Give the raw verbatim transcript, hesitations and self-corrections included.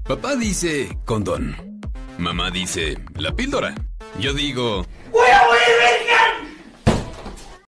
Papá dice condón. Mamá dice la píldora. Yo digo... ¡Voy a morir